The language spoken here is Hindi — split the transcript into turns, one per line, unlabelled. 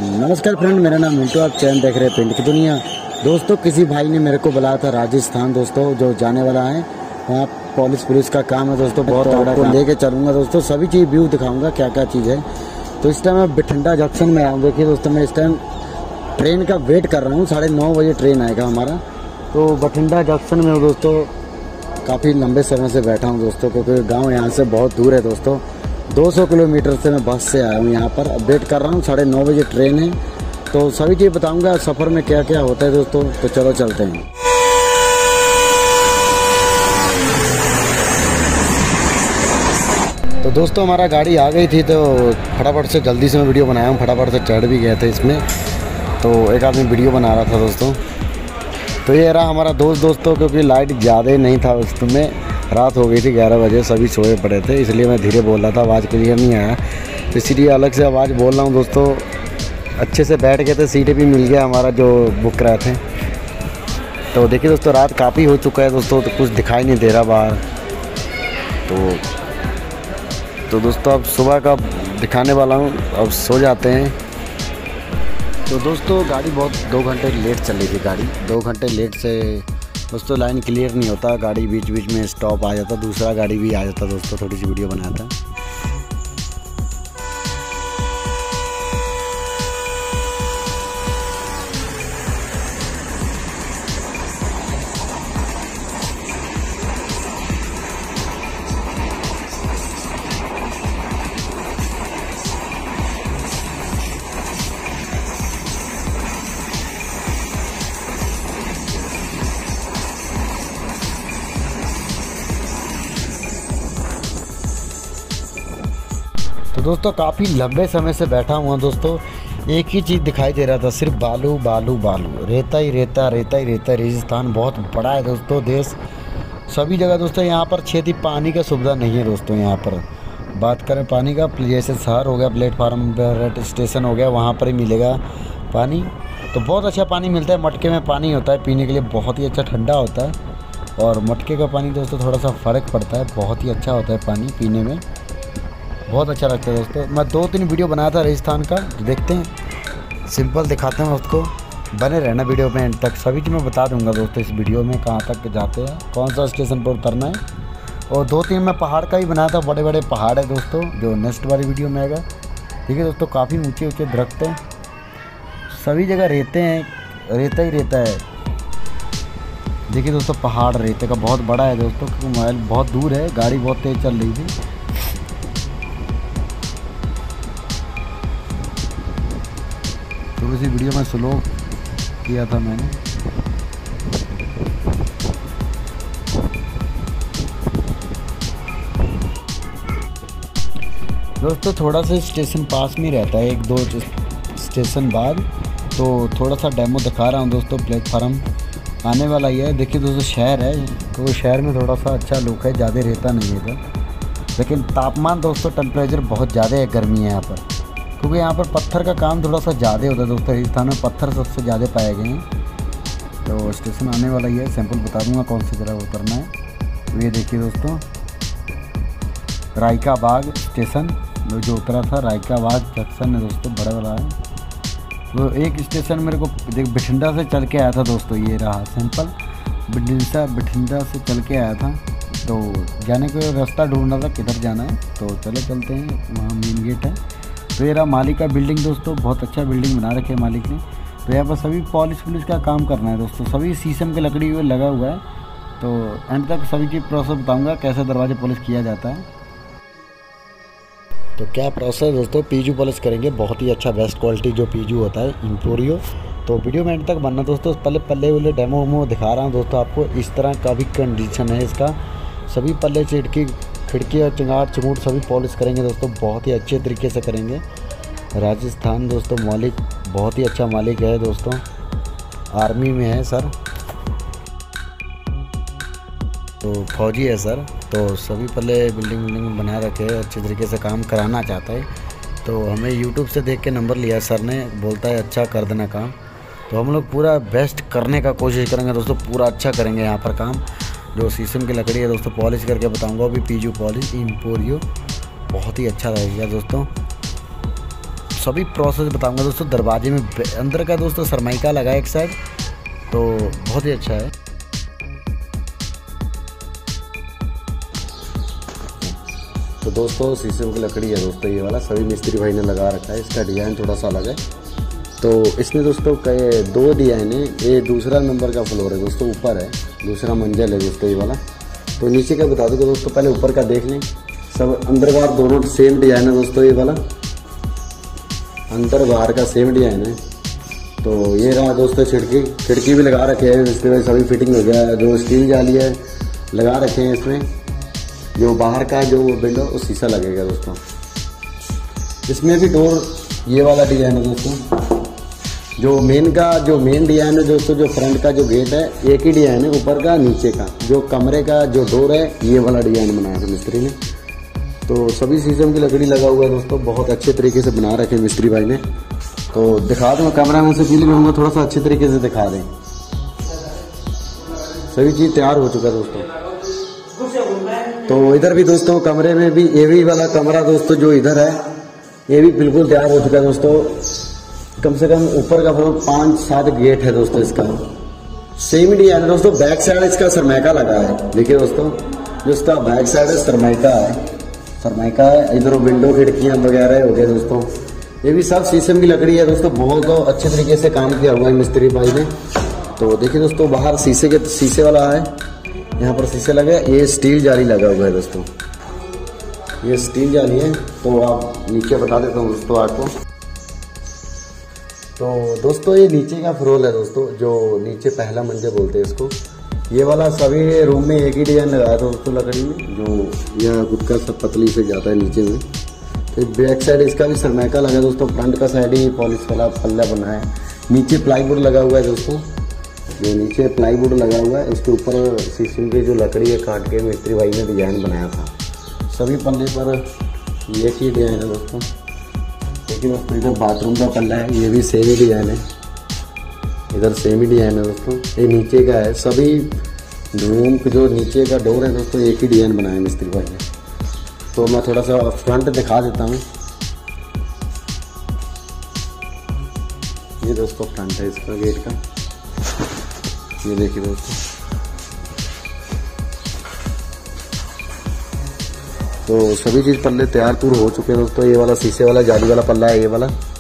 नमस्कार फ्रेंड, मेरा नाम मिंटू। आप चैनल देख रहे हैं पिंड की दुनिया। दोस्तों, किसी भाई ने मेरे को बुलाया था राजस्थान दोस्तों, जो जाने वाला है वहाँ पुलिस का काम है दोस्तों। बहुत आपको लेके चलूँगा दोस्तों, सभी चीज़ व्यू दिखाऊंगा क्या क्या चीज़ है। तो इस टाइम मैं बठिंडा जंक्शन में आया हूँ। देखिए दोस्तों, मैं इस टाइम ट्रेन का वेट कर रहा हूँ। 9:30 बजे ट्रेन आएगा हमारा। तो बठिंडा जंक्शन में हूँ दोस्तों, काफ़ी लंबे समय से बैठा हूँ दोस्तों, क्योंकि गाँव यहाँ से बहुत दूर है दोस्तों। 200 किलोमीटर से मैं बस से आया हूँ यहाँ पर। अब वेट कर रहा हूँ, 9:30 बजे ट्रेन है। तो सभी चीज़ बताऊँगा सफ़र में क्या क्या होता है दोस्तों। तो चलो चलते हैं। तो दोस्तों, हमारा गाड़ी आ गई थी, तो फटाफट से जल्दी से मैं वीडियो बनाया हूँ। फटाफट से चढ़ भी गए थे इसमें। तो एक आदमी वीडियो बना रहा था दोस्तों। तो ये रहा हमारा दोस्तों, क्योंकि लाइट ज़्यादा नहीं था उसमें। रात हो गई थी 11 बजे, सभी सोए पड़े थे, इसलिए मैं धीरे बोल रहा था, आवाज़ क्लियर नहीं आया, इसलिए अलग से आवाज़ बोल रहा हूँ दोस्तों। अच्छे से बैठ गए थे, सीटें भी मिल गया हमारा जो बुक कराए थे। तो देखिए दोस्तों, रात काफ़ी हो चुका है दोस्तों, तो कुछ दिखाई नहीं दे रहा बाहर। तो दोस्तों, अब सुबह का दिखाने वाला हूँ, अब सो जाते हैं। तो दोस्तों, गाड़ी बहुत 2 घंटे लेट चली थी। गाड़ी 2 घंटे लेट से दोस्तों लाइन क्लियर नहीं होता, गाड़ी बीच बीच में स्टॉप आ जाता, दूसरा गाड़ी भी आ जाता दोस्तों। थोड़ी सी वीडियो बनाया था। तो दोस्तों, काफ़ी लंबे समय से बैठा हुआ दोस्तों। एक ही चीज़ दिखाई दे रहा था, सिर्फ बालू बालू बालू, रेता ही रेता, रेता ही रेता। राजस्थान बहुत बड़ा है दोस्तों, देश सभी जगह दोस्तों। यहाँ पर छेती पानी का सुविधा नहीं है दोस्तों। यहाँ पर बात करें पानी का, जैसे शहर हो गया, प्लेटफार्म स्टेशन हो गया, वहाँ पर ही मिलेगा पानी। तो बहुत अच्छा पानी मिलता है। मटके में पानी होता है पीने के लिए, बहुत ही अच्छा, ठंडा होता है। और मटके का पानी दोस्तों थोड़ा सा फ़र्क पड़ता है, बहुत ही अच्छा होता है पानी पीने में, बहुत अच्छा लगता है दोस्तों। मैं 2-3 वीडियो बनाया था राजस्थान का, देखते हैं, सिंपल दिखाते हैं उसको। बने रहना वीडियो में एंड तक, सभी चीज़ मैं बता दूंगा दोस्तों इस वीडियो में, कहाँ तक जाते हैं, कौन सा स्टेशन पर उतरना है। और 2-3 मैं पहाड़ का भी बनाया था, बड़े बड़े पहाड़ है दोस्तों, जो नेक्स्ट वाली वीडियो में आएगा। ठीक है दोस्तों, काफ़ी ऊँचे ऊँचे दरख्त हैं, सभी जगह रेते हैं, रेता ही रेता है। देखिए दोस्तों, पहाड़ रेते का बहुत बड़ा है दोस्तों, क्योंकि मोबाइल बहुत दूर है, गाड़ी बहुत तेज़ चल रही थी। थोड़ी सी वीडियो में स्लो किया था मैंने। दोस्तों, थोड़ा सा स्टेशन पास में रहता है, 1-2 स्टेशन बाद। तो थोड़ा सा डेमो दिखा रहा हूँ दोस्तों, प्लेटफार्म आने वाला ही है। देखिए दोस्तों, शहर है, तो शहर में थोड़ा सा अच्छा लुक है, ज़्यादा रहता नहीं है इधर। लेकिन तापमान दोस्तों, टेम्परेचर बहुत ज़्यादा है, गर्मी है यहाँ पर, क्योंकि यहाँ पर पत्थर का काम थोड़ा सा ज़्यादा होता है दोस्तों। राजस्थान में पत्थर सबसे ज़्यादा पाए गए हैं। तो स्टेशन आने वाला ही है, सैंपल बता दूंगा कौन सी जगह उतरना है। तो ये देखिए दोस्तों, रायका बाग स्टेशन जो उतरा था, रायका बाग जंक्शन है दोस्तों, बड़ा वाला है। वो एक स्टेशन मेरे को बठिंडा से चल के आया था दोस्तों, ये रहा सैंपल। बठिंडा से चल के आया था, तो जाने को रास्ता ढूंढ रहा था किधर जाना है। तो चलो चलते हैं, वहाँ मेन गेट है। तो ये रहा मालिक का बिल्डिंग दोस्तों, बहुत अच्छा बिल्डिंग बना रखे है मालिक ने। तो यहाँ पर सभी पॉलिश का काम करना है दोस्तों, सभी शीशम की लकड़ी में लगा हुआ है। तो एंड तक सभी चीज़ प्रोसेस बताऊंगा, कैसे दरवाजे पॉलिश किया जाता है। तो क्या प्रोसेस दोस्तों, पीजू पॉलिश करेंगे, बहुत ही अच्छा बेस्ट क्वालिटी जो पीजू होता है, इम्पोरियो। तो वीडियो में एंड तक बनना दोस्तों। पल्ले वाले डेमो दिखा रहा हूँ दोस्तों आपको। इस तरह का भी कंडीशन है इसका, सभी पल्ले खिड़की और चिंगार सभी पॉलिश करेंगे दोस्तों, बहुत ही अच्छे तरीके से करेंगे। राजस्थान दोस्तों, मालिक बहुत ही अच्छा मालिक है दोस्तों, आर्मी में है सर, तो फौजी है सर। तो सभी पल्ले बिल्डिंग बना रखे हैं, अच्छे तरीके से काम कराना चाहता है। तो हमें यूट्यूब से देख के नंबर लिया सर ने, बोलता है अच्छा कर देना काम। तो हम लोग पूरा बेस्ट करने का कोशिश करेंगे दोस्तों, पूरा अच्छा करेंगे यहाँ पर काम। जो शीशम की लकड़ी है दोस्तों, पॉलिश करके बताऊंगा, अभी पीजू पॉलिश इम्पोरियो, बहुत ही अच्छा रहेगा दोस्तों। सभी प्रोसेस बताऊंगा दोस्तों। दरवाजे में अंदर का दोस्तों सरमाइका लगा है एक साइड, तो बहुत ही अच्छा है। तो दोस्तों शीशम की लकड़ी है दोस्तों ये वाला, सभी मिस्त्री भाई ने लगा रखा है। इसका डिज़ाइन थोड़ा सा अलग है। तो इसमें दोस्तों कई 2 डिज़ाइन है। ये दूसरा नंबर का फ्लोर है दोस्तों, ऊपर है, दूसरा मंजिल है दोस्तों ये वाला। तो नीचे का बता दूँगा दोस्तों, पहले ऊपर का देख लें। सब अंदर बाहर दोनों सेम डिज़ाइन है दोस्तों ये वाला, अंदर बाहर का सेम डिज़ाइन है। तो ये रहा दोस्तों खिड़की भी लगा रखे हैं इसके बाद सभी फिटिंग हो गया है। जो स्टील जाली है लगा रखे हैं इसमें। जो बाहर का जो विंडो वो शीशा लगेगा दोस्तों। इसमें भी डोर ये वाला डिज़ाइन है दोस्तों। जो मेन डिज़ाइन है दोस्तों, जो फ्रंट का जो गेट है एक ही डिज़ाइन है, ऊपर का नीचे का। जो कमरे का जो डोर है ये वाला डिज़ाइन बनाया है मिस्त्री ने। तो सभी शीशम की लकड़ी लगा हुआ है दोस्तों, बहुत अच्छे तरीके से बना रखे मिस्त्री भाई ने। तो दिखा दूँ कैमरा में से फील करूँगा, थोड़ा सा अच्छे तरीके से दिखा दें। सभी चीज़ तैयार हो चुका है दोस्तों। तो इधर भी दोस्तों कमरे में भी ये भी वाला कमरा दोस्तों जो इधर है ये भी बिल्कुल तैयार हो चुका है दोस्तों। कम से कम ऊपर का फ्लोर 5-7 गेट है दोस्तों इसका। सेम डिजाइन है दोस्तों। बैक साइड इसका सरमाइका लगा है। देखिए दोस्तों जो इसका बैक साइड है सरमाइका है। इधर विंडो खिड़कियाँ वगैरह हो गए दोस्तों। ये भी सब शीशम की लकड़ी है दोस्तों। बहुत अच्छे तरीके से काम किया हुआ है मिस्त्री भाई ने। तो देखिए दोस्तों बाहर शीशे वाला है, यहाँ पर शीशे लगे। ये स्टील जाली लगा हुआ है दोस्तों, ये स्टील जाली है। तो आप नीचे बता देता हूँ दोस्तों आपको। तो दोस्तों ये नीचे का फ्लोर है दोस्तों, जो नीचे पहला मंजिल बोलते हैं इसको। ये वाला सभी रूम में एक ही डिजाइन लगाया था दोस्तों लकड़ी में, जो यह गुटका सब पतली से जाता है नीचे में। तो बैक साइड इसका भी सरमाइका लगा है दोस्तों। फ्रंट का साइड ही पॉलिश वाला पल्ला बना है। नीचे प्लाईवुड लगा हुआ है दोस्तों, जो नीचे प्लाईवुड लगा हुआ है उसके ऊपर शीशम की जो लकड़ी है काट के मिस्त्री भाई ने डिजाइन बनाया था। सभी पल्ले पर ये ही डिजाइन है दोस्तों। देखिए दोस्तों इधर बाथरूम का पल्ला है, ये भी सेम ही डिजाइन है। इधर सेम ही डिजाइन है दोस्तों। ये नीचे का है। सभी रूम के जो नीचे का डोर है दोस्तों एक ही डिजाइन बनाया मिस्त्री भाई ने। तो मैं थोड़ा सा फ्रंट दिखा देता हूँ। ये दोस्तों फ्रंट है इसका गेट का, ये देखिए दोस्तों। तो सभी चीज़ पल्ले तैयार हो चुके हैं दोस्तों। ये वाला शीशे वाला जाली वाला पल्ला है ये वाला।